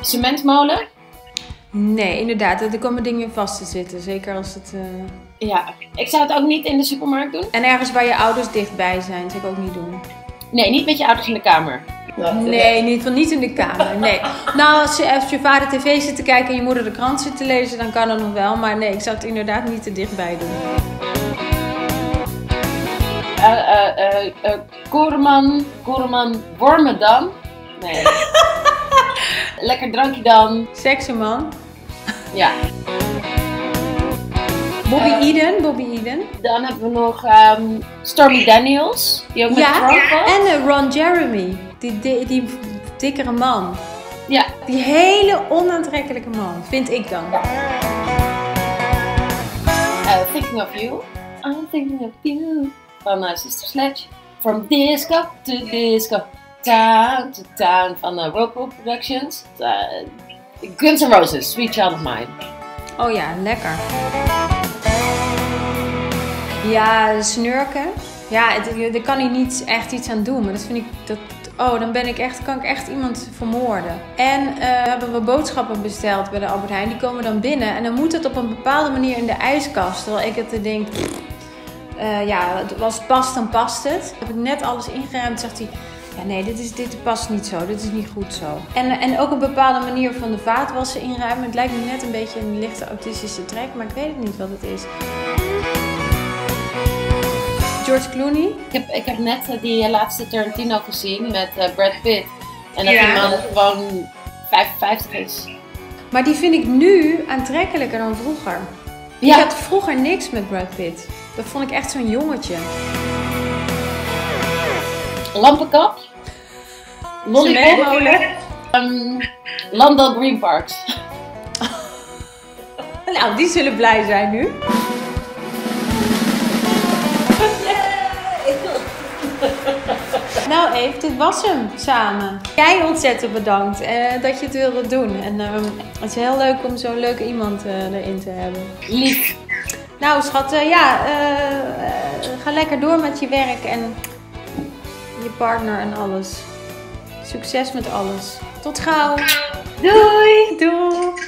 cementmolen? Nee, inderdaad. Er komen dingen vast te zitten. Zeker als het... Ja, ik zou het ook niet in de supermarkt doen. En ergens waar je ouders dichtbij zijn, zou ik ook niet doen. Nee, niet met je ouders in de kamer. Nee, niet in de kamer. Nee. Nou, als je vader tv zit te kijken en je moeder de krant zit te lezen, dan kan dat nog wel. Maar nee, ik zou het inderdaad niet te dichtbij doen. Koreman Wormedam. Nee. Lekker drankje dan. Sexy man. Ja. Bobby Eden. Dan hebben we nog Stormy Daniels. Die ook met Trump was. En Ron Jeremy. Die dikkere man. Ja. Die hele onaantrekkelijke man, vind ik dan. Thinking of You. I'm thinking of you. Van Sister Sledge. From disco to disco. Town to town. Van Whirlpool Productions. Guns N' Roses. Sweet Child of Mine. Oh ja, lekker. Ja, snurken. Ja, daar kan hij niet echt iets aan doen. Maar dat vind ik... dan kan ik echt iemand vermoorden. En hebben we boodschappen besteld bij de Albert Heijn. Die komen dan binnen. En dan moet het op een bepaalde manier in de ijskast. Terwijl ik het denk... als het past, dan past het. Heb ik net alles ingeruimd, zegt hij... Ja, nee, dit past niet zo. Dit is niet goed zo. En ook een bepaalde manier van de vaatwassen inruimen. Het lijkt me net een beetje een lichte autistische trek. Maar ik weet het niet wat het is. George Clooney. Ik heb net die laatste Tarantino gezien met Brad Pitt. En dat die man gewoon 55 is. Maar die vind ik nu aantrekkelijker dan vroeger. Ja. Ik had vroeger niks met Brad Pitt. Dat vond ik echt zo'n jongetje. Lampenkap. Cementmolen. Landal Green Parks. Nou, die zullen blij zijn nu. Nou Eve, dit was hem samen. Jij ontzettend bedankt dat je het wilde doen. En het is heel leuk om zo'n leuke iemand erin te hebben. Lief. Nou schat, ga lekker door met je werk en je partner en alles. Succes met alles. Tot gauw. Doei! Doei!